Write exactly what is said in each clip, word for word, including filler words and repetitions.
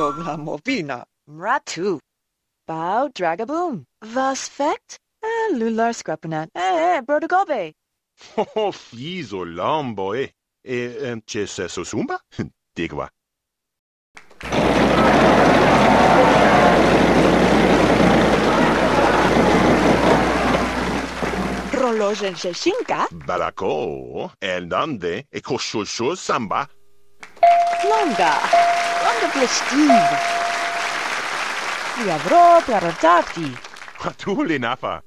Dogla movina. Mratu. Bow dragaboom. Vas fect? Eh, lular scrapenat. Eh, eh, brodagobe. Oh, fiso lambo, eh. E c'è sesso sumba? Digwa. Prologen sheshinka. Balako, eldande, e koshosho samba. Longa. Longa plestive. Vi avrò paradati. Hatuli nafa.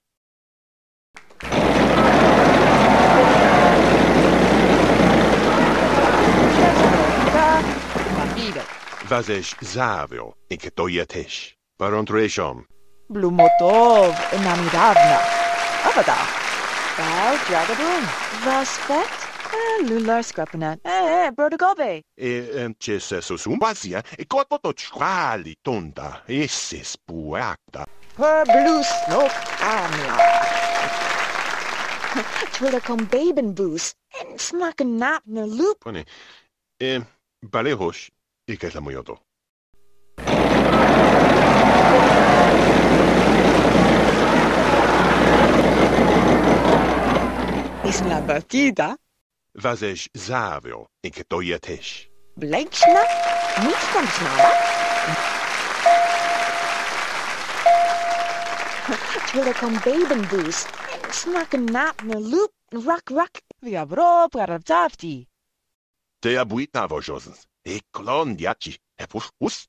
Vazesh zavio, in ketoyetesh. Barontreshom. Blumotov namiravna. Avada. Bow dragaboom. Vas fect? Eh, lular scrapenat. Eh, eh, brodagobe. E c'è sesso sumbazia, e kopoto chquali tonda, esses buacta. Per blus no amla. Twiller kom baben boos. En smaken nap na loop. Pone, e balehos, ik het la moyoto. Es la batida. Vazesh zavio, in ketoyetesh. Blekshna? Niets van snaba? Twiller kom baben boos. En smaken nap na loop. Rak rak. Vi avrò paradati. Te abuita vojosens, e klon diachi, e pus pus.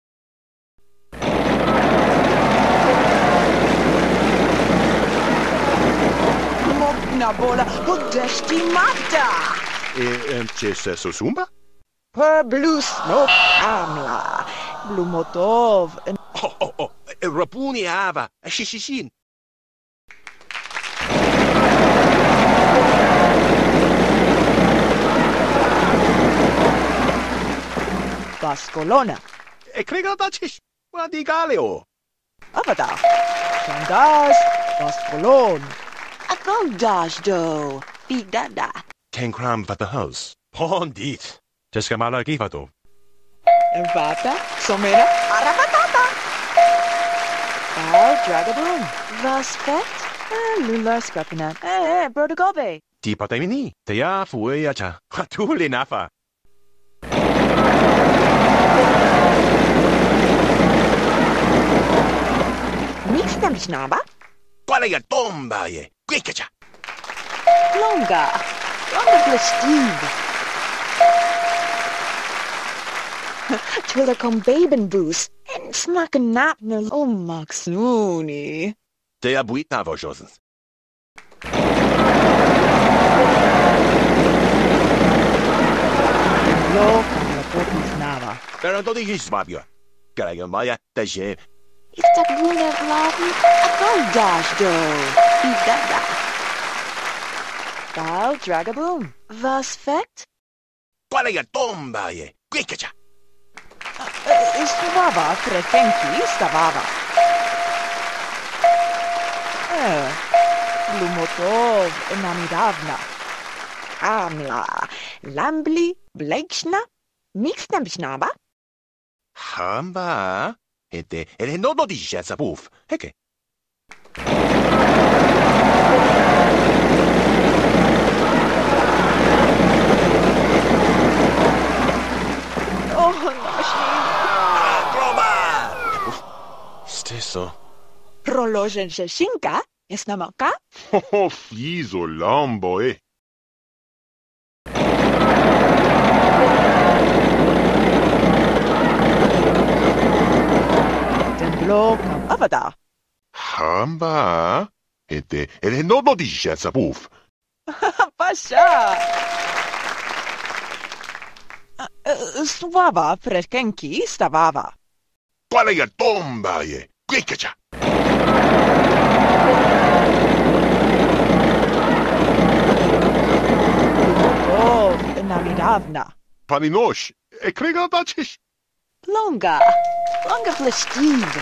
Mopna bola. Budeshti mata. E c'è sesso sumba? Per blus no amla. Blumotov. Oh, oh, oh, e rapuni ava, e shishishin. Bascolona. E kregadachish, wadigaleo. Avada. Chandas. Bascolon. Agondash do. Bidada. Tenkram vat the house. Pondit. Teskamala givado. Vata. Somera. Arabatata. Bow dragaboom. Vas fect? Eh, lular scrapenat. Eh, eh, brodagobe. Di patemini, te ya fueyacha. Hatuli nafa. Niks tam snaba? Qual è tomba ye? Quickacha. Longa. Longa plestive. Twiller kom baben boos. En smaken nap na Oh, Maxuni. Te abuita vojosens. Lo con la popis nava. Pero to digis babio. Karaga maya, te je. Is dat gune vlavi? Agondash do. Bidada. Bow dragaboom. Vas fect? Qual è tomba ye? Quickacha. Stavava pretenki, stavava. Eh, Blumotov namiravna. Amla. Lambli. Blekshna. Niks tam snaba? Hamba. Ete, ele no do disha sabuf. Heke. Oh, naši. Stesso. Proložen šešinka, es namaka? Oh, fiso lambo, eh. Templo kam avada. Hamba. Ete, ele no do disha sabuf. Pasha. Slava pretenki, stavava. Qual è tomba ye? Quickacha. Blumotov namiravna. Paninosh, e kregadachish. Longa. Longa plestive.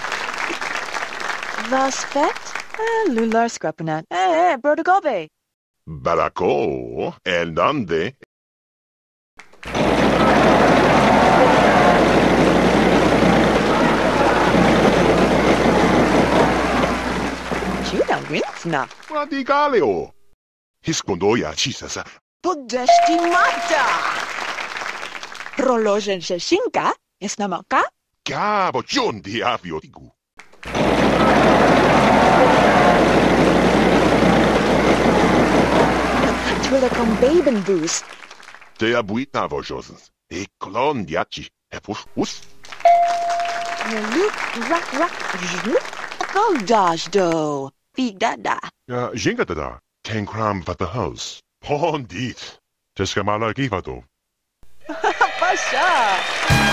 Vas fect? Eh, lular scrapenat. Eh, eh, brodagobe. Balako, eldande. Tuna winsna. Radigaleo. Hiskondoja chisasa. Podestimata. Rolożen szynka jest na moka? Gabo John di aviotigu. Twiller kom baben boos. Te abuita vojosens. E klon diachi. E pus us. Loop, rock, rock, zhoop. Go dash do. Figdada. Ja, jingadada. Ten kram vat the house. Pondit. Teskamala givado. Pasha.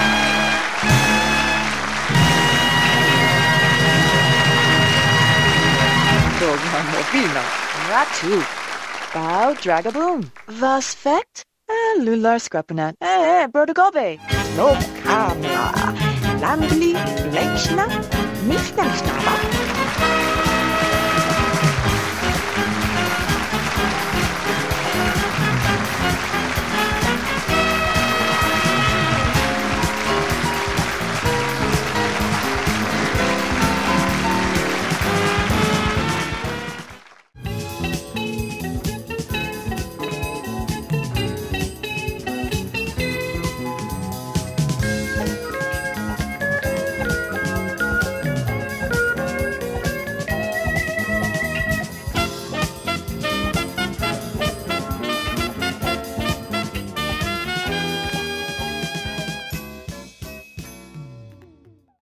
Dogma mobina. Ratu. Bow dragaboom. Vas fect? Eh, lular scrappenat. Eh, eh, brodegobe. Lob kamla. Landli, lekshna. Nicht snaba.